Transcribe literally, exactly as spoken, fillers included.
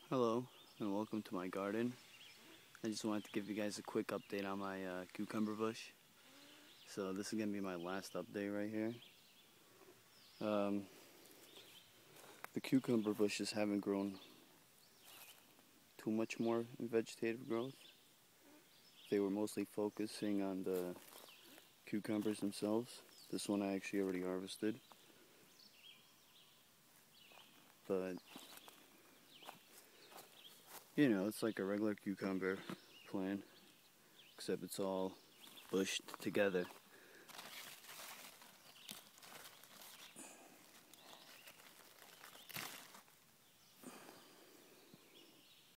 Hello and welcome to my garden. I just wanted to give you guys a quick update on my uh, cucumber bush. So this is going to be my last update right here. Um, the cucumber bushes haven't grown too much more in vegetative growth. They were mostly focusing on the cucumbers themselves. This one I actually already harvested. But you know, it's like a regular cucumber plant, except it's all bushed together.